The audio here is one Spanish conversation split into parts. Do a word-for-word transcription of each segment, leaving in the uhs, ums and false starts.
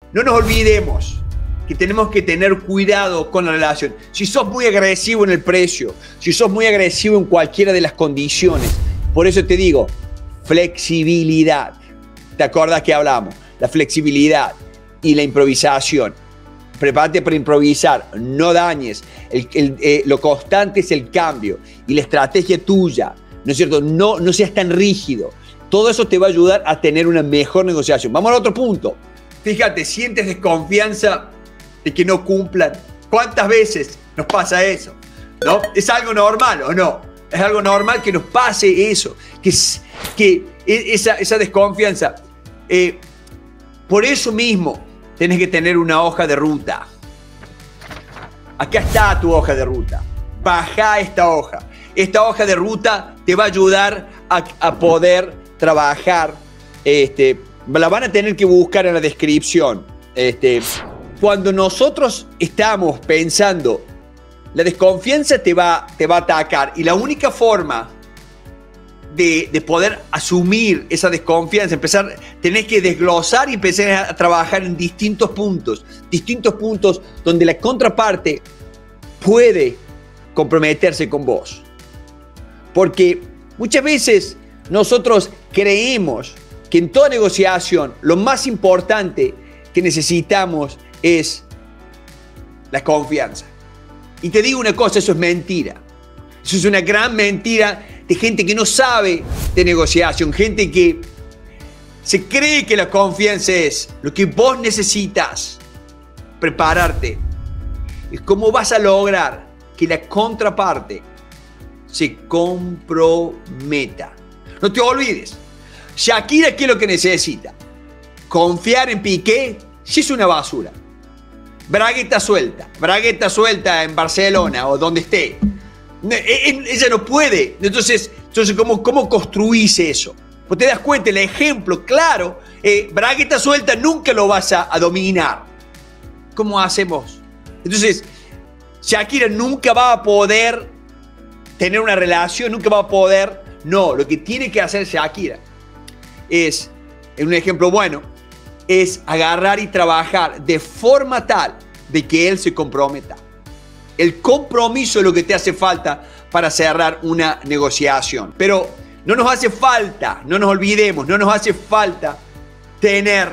no nos olvidemos que tenemos que tener cuidado con la relación. Si sos muy agresivo en el precio, si sos muy agresivo en cualquiera de las condiciones, por eso te digo, flexibilidad. ¿Te acuerdas que hablamos? La flexibilidad y la improvisación. Prepárate para improvisar, no dañes. El, el, eh, lo constante es el cambio y la estrategia tuya, ¿no es cierto? No, no seas tan rígido. Todo eso te va a ayudar a tener una mejor negociación. Vamos al otro punto. Fíjate, sientes desconfianza de que no cumplan. ¿Cuántas veces nos pasa eso? ¿No? ¿Es algo normal o no? Es algo normal que nos pase eso, que, que esa, esa desconfianza. Eh, por eso mismo tenés que tener una hoja de ruta. Acá está tu hoja de ruta. Baja esta hoja. Esta hoja de ruta te va a ayudar a, a poder trabajar. Este, la van a tener que buscar en la descripción. Este, cuando nosotros estamos pensando, la desconfianza te va, te va a atacar y la única forma de, de poder asumir esa desconfianza, empezar, tenés que desglosar y empezar a trabajar en distintos puntos, distintos puntos donde la contraparte puede comprometerse con vos. Porque muchas veces nosotros creemos que en toda negociación lo más importante que necesitamos es la confianza. Y te digo una cosa, eso es mentira. Eso es una gran mentira de gente que no sabe de negociación, gente que se cree que la confianza es lo que vos necesitas. Prepararte. Es cómo vas a lograr que la contraparte se comprometa. No te olvides. Shakira, ¿qué es lo que necesita? Confiar en Piqué, si es una basura. Bragueta suelta, bragueta suelta en Barcelona o donde esté. Ella no puede. Entonces, entonces ¿cómo, cómo construís eso? Pues te das cuenta, el ejemplo claro, eh, bragueta suelta nunca lo vas a, a dominar. ¿Cómo hacemos? Entonces, Shakira nunca va a poder tener una relación, nunca va a poder. No, lo que tiene que hacer Shakira es, en un ejemplo bueno, es agarrar y trabajar de forma tal de que él se comprometa. El compromiso es lo que te hace falta para cerrar una negociación. Pero no nos hace falta, no nos olvidemos, no nos hace falta tener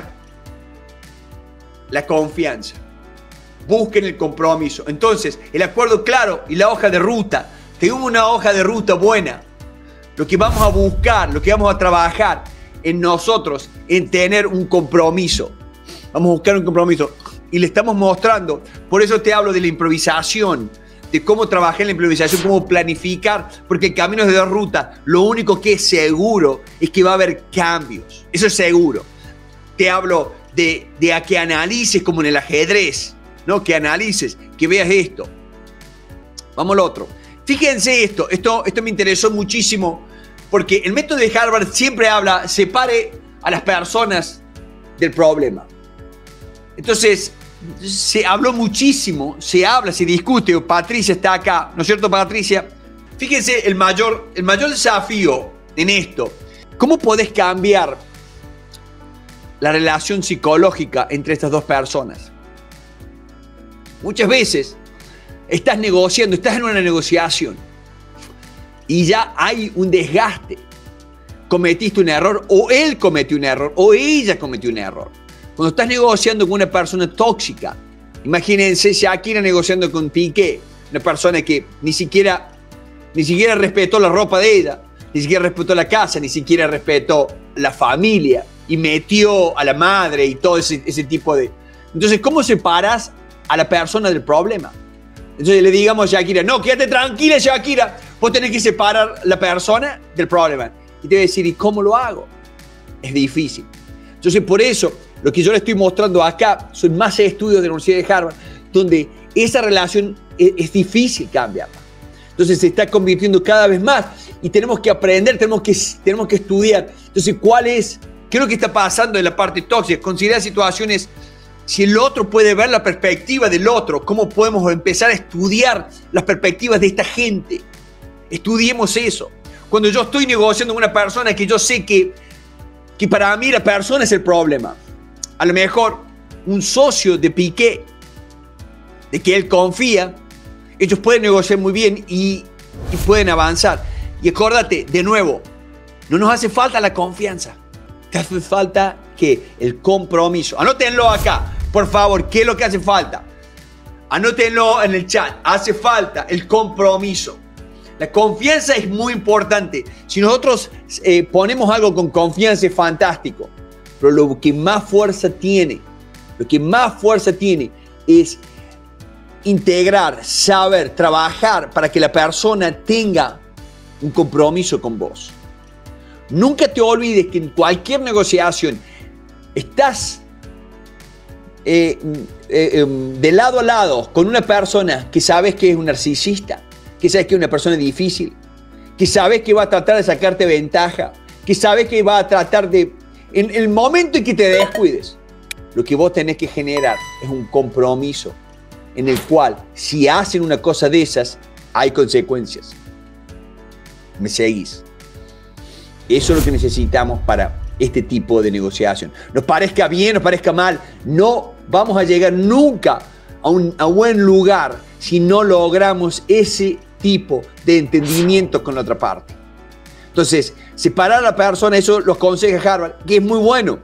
la confianza. Busquen el compromiso. Entonces, el acuerdo claro y la hoja de ruta. Tenemos una hoja de ruta buena. Lo que vamos a buscar, lo que vamos a trabajar en nosotros, en tener un compromiso. Vamos a buscar un compromiso. Y le estamos mostrando, por eso te hablo de la improvisación, de cómo trabajar en la improvisación, cómo planificar, porque en caminos de dos rutas, lo único que es seguro es que va a haber cambios. Eso es seguro. Te hablo de, de a que analices como en el ajedrez, ¿no? Que analices, que veas esto. Vamos al otro. Fíjense esto, esto, esto me interesó muchísimo, porque el método de Harvard siempre habla, separe a las personas del problema. Entonces, se habló muchísimo, se habla, se discute. Patricia está acá, ¿no es cierto, Patricia? Fíjense el mayor, el mayor desafío en esto. ¿Cómo podés cambiar la relación psicológica entre estas dos personas? Muchas veces estás negociando, estás en una negociación y ya hay un desgaste. Cometiste un error, o él cometió un error, o ella cometió un error. Cuando estás negociando con una persona tóxica, imagínense Shakira negociando con Piqué, una persona que ni siquiera, ni siquiera respetó la ropa de ella, ni siquiera respetó la casa, ni siquiera respetó la familia y metió a la madre y todo ese, ese tipo de... Entonces, ¿cómo separas a la persona del problema? Entonces le digamos a Shakira, no, quédate tranquila, Shakira, vos tenés que separar la persona del problema. Y te voy a decir, ¿y cómo lo hago? Es difícil. Entonces, por eso, lo que yo le estoy mostrando acá son más estudios de la Universidad de Harvard, donde esa relación es, es difícil cambiarla. Entonces, se está convirtiendo cada vez más y tenemos que aprender, tenemos que, tenemos que estudiar. Entonces, ¿cuál es? ¿Qué es lo que está pasando en la parte tóxica? Considerar situaciones, si el otro puede ver la perspectiva del otro, ¿cómo podemos empezar a estudiar las perspectivas de esta gente? Estudiemos eso. Cuando yo estoy negociando con una persona que yo sé que, que para mí la persona es el problema, a lo mejor un socio de Piqué, de que él confía, ellos pueden negociar muy bien y, y pueden avanzar. Y acuérdate, de nuevo, no nos hace falta la confianza, te hace falta que el compromiso. Anótenlo acá, por favor, ¿qué es lo que hace falta? Anótenlo en el chat, hace falta el compromiso. La confianza es muy importante. Si nosotros eh, ponemos algo con confianza es fantástico, pero lo que más fuerza tiene, lo que más fuerza tiene es integrar, saber, trabajar para que la persona tenga un compromiso con vos. Nunca te olvides que en cualquier negociación estás eh, eh, eh, de lado a lado con una persona que sabes que es un narcisista, que sabes que es una persona difícil, que sabes que va a tratar de sacarte ventaja, que sabes que va a tratar de... En el momento en que te descuides, lo que vos tenés que generar es un compromiso en el cual, si hacen una cosa de esas, hay consecuencias. ¿Me seguís? Eso es lo que necesitamos para este tipo de negociación. Nos parezca bien, nos parezca mal, no vamos a llegar nunca a un a buen lugar si no logramos ese tipo de entendimiento con la otra parte. Entonces, separar a la persona, eso lo aconseja Harvard, que es muy bueno.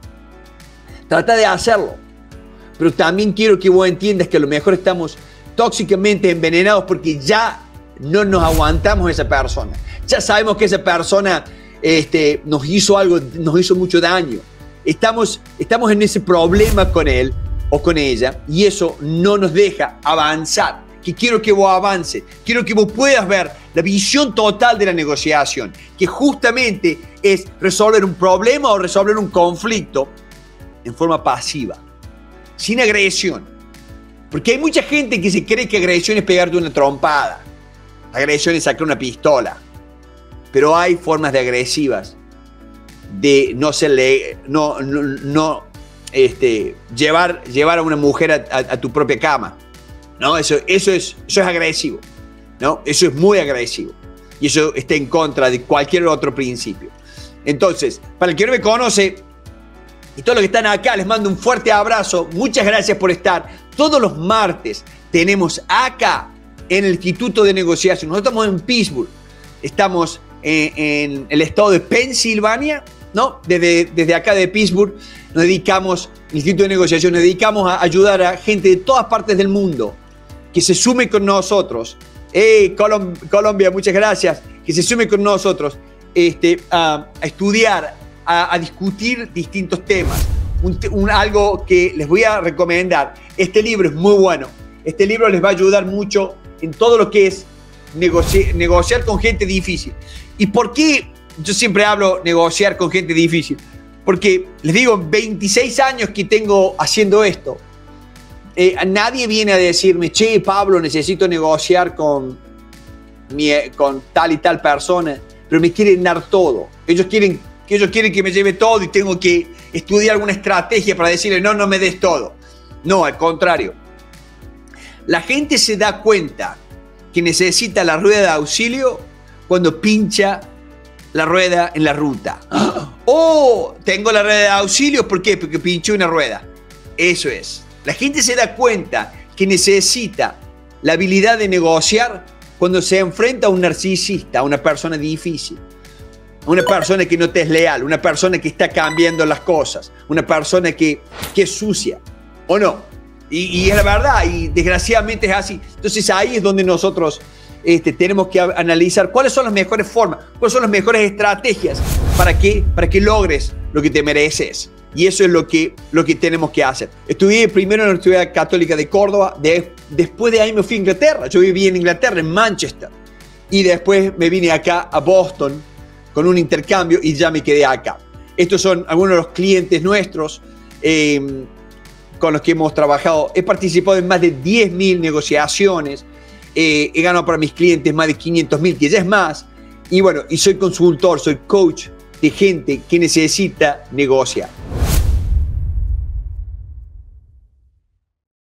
Trata de hacerlo. Pero también quiero que vos entiendas que a lo mejor estamos tóxicamente envenenados porque ya no nos aguantamos a esa persona. Ya sabemos que esa persona este, nos hizo algo, nos hizo mucho daño. Estamos, estamos en ese problema con él o con ella y eso no nos deja avanzar. Que quiero que vos avances, quiero que vos puedas ver la visión total de la negociación, que justamente es resolver un problema o resolver un conflicto en forma pasiva, sin agresión. Porque hay mucha gente que se cree que agresión es pegarte una trompada, agresión es sacar una pistola, pero hay formas de agresivas de no serle, no, no, no este, llevar, llevar a una mujer a, a, a tu propia cama. ¿No? Eso, eso, es, eso es agresivo, ¿no? Eso es muy agresivo y eso está en contra de cualquier otro principio. Entonces, para el que no me conoce y todos los que están acá, les mando un fuerte abrazo. Muchas gracias por estar. Todos los martes tenemos acá en el Instituto de Negociación. Nosotros estamos en Pittsburgh, estamos en, en el estado de Pensilvania, ¿no? Desde, desde acá de Pittsburgh nos dedicamos, el Instituto de Negociación, nos dedicamos a ayudar a gente de todas partes del mundo que se sume con nosotros. Hey, Colom Colombia, muchas gracias. Que se sume con nosotros este, a, a estudiar, a, a discutir distintos temas. Un, un, algo que les voy a recomendar. Este libro es muy bueno. Este libro les va a ayudar mucho en todo lo que es negoci negociar con gente difícil. ¿Y por qué yo siempre hablo negociar con gente difícil? Porque les digo, veintiséis años que tengo haciendo esto. Eh, nadie viene a decirme, che, Pablo, necesito negociar con, mi, con tal y tal persona, pero me quieren dar todo. Ellos quieren, que ellos quieren que me lleve todo y tengo que estudiar alguna estrategia para decirle, no, no me des todo. No, al contrario. La gente se da cuenta que necesita la rueda de auxilio cuando pincha la rueda en la ruta. Oh, tengo la rueda de auxilio, ¿por qué? Porque pinché una rueda. Eso es. La gente se da cuenta que necesita la habilidad de negociar cuando se enfrenta a un narcisista, a una persona difícil, a una persona que no te es leal, una persona que está cambiando las cosas, una persona que, que es sucia, ¿o no? Y, y es la verdad, y desgraciadamente es así. Entonces ahí es donde nosotros este, tenemos que analizar cuáles son las mejores formas, cuáles son las mejores estrategias para que, para que logres lo que te mereces. Y eso es lo que, lo que tenemos que hacer. Estudié primero en la Universidad Católica de Córdoba. De, después de ahí me fui a Inglaterra. Yo viví en Inglaterra, en Manchester. Y después me vine acá a Boston con un intercambio y ya me quedé acá. Estos son algunos de los clientes nuestros eh, con los que hemos trabajado. He participado en más de diez mil negociaciones. Eh, he ganado para mis clientes más de quinientos mil, que ya es más. Y bueno, y soy consultor, soy coach de gente que necesita negociar.